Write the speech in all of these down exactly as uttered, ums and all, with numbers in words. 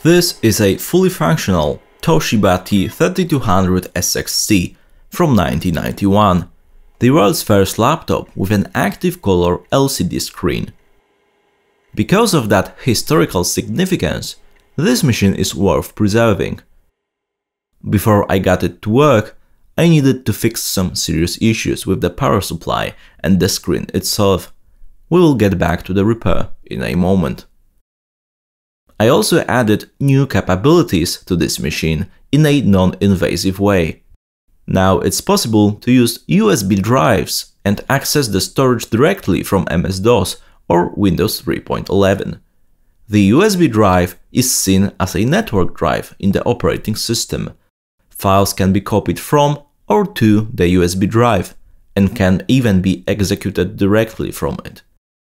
This is a fully functional Toshiba T thirty-two hundred S X C from nineteen ninety-one, the world's first laptop with an active color L C D screen. Because of that historical significance, this machine is worth preserving. Before I got it to work, I needed to fix some serious issues with the power supply and the screen itself. We will get back to the repair in a moment. I also added new capabilities to this machine in a non-invasive way. Now it's possible to use U S B drives and access the storage directly from M S DOS or Windows three point eleven. The U S B drive is seen as a network drive in the operating system. Files can be copied from or to the U S B drive and can even be executed directly from it.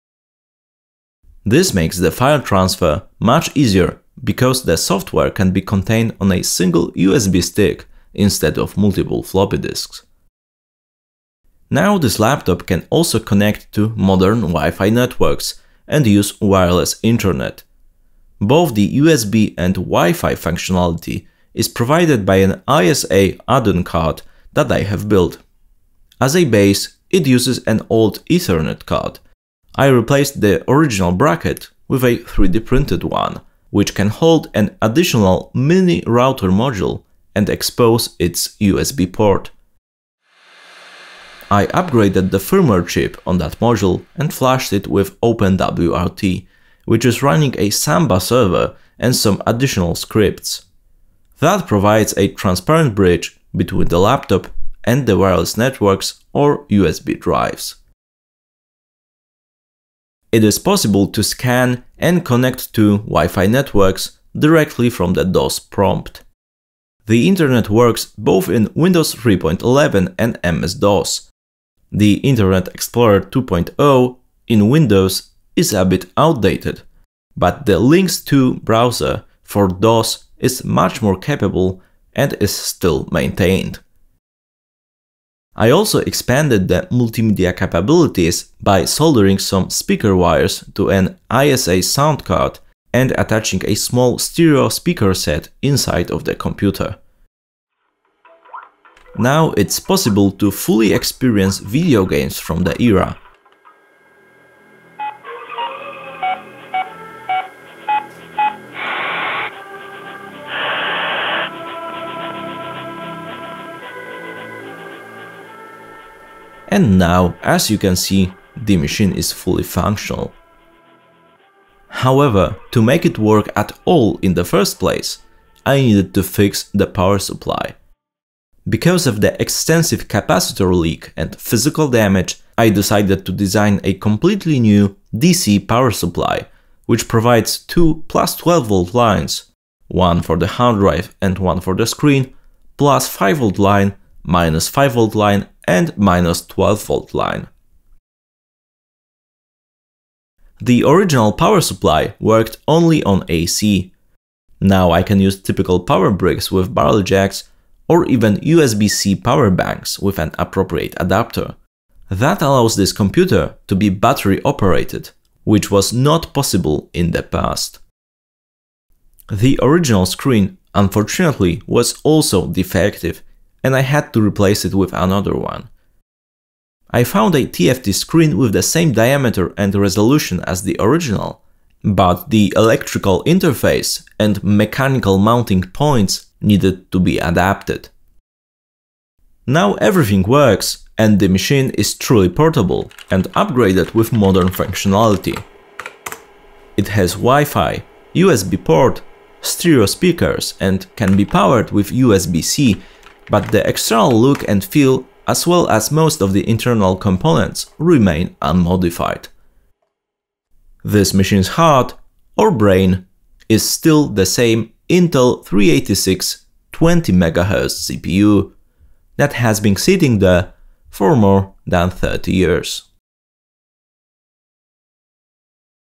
This makes the file transfer much easier because the software can be contained on a single U S B stick instead of multiple floppy disks. Now this laptop can also connect to modern Wi-Fi networks and use wireless internet. Both the U S B and Wi-Fi functionality is provided by an I S A add-on card that I have built. As a base, it uses an old Ethernet card. I replaced the original bracket with a three D printed one, which can hold an additional mini router module and expose its U S B port. I upgraded the firmware chip on that module and flashed it with OpenWRT, which is running a Samba server and some additional scripts. That provides a transparent bridge between the laptop and the wireless networks or U S B drives. It is possible to scan and connect to Wi-Fi networks directly from the DOS prompt. The internet works both in Windows three point eleven and M S DOS. The Internet Explorer two point oh in Windows is a bit outdated, but the Links two browser for DOS is much more capable and is still maintained. I also expanded the multimedia capabilities by soldering some speaker wires to an I S A sound card and attaching a small stereo speaker set inside of the computer. Now it's possible to fully experience video games from the era. And now, as you can see, the machine is fully functional. However, to make it work at all in the first place, I needed to fix the power supply. Because of the extensive capacitor leak and physical damage, I decided to design a completely new D C power supply, which provides two plus twelve volt lines, one for the hard drive and one for the screen, plus five volt line, minus five volt line and minus twelve volt line. The original power supply worked only on A C. Now I can use typical power bricks with barrel jacks or even U S B C power banks with an appropriate adapter. That allows this computer to be battery operated, which was not possible in the past. The original screen, unfortunately, was also defective, and I had to replace it with another one. I found a T F T screen with the same diameter and resolution as the original, but the electrical interface and mechanical mounting points needed to be adapted. Now everything works and the machine is truly portable and upgraded with modern functionality. It has Wi-Fi, U S B port, stereo speakers and can be powered with U S B C, but the external look and feel as well as most of the internal components remain unmodified. This machine's heart, or brain, is still the same Intel three eighty-six twenty megahertz C P U that has been sitting there for more than thirty years.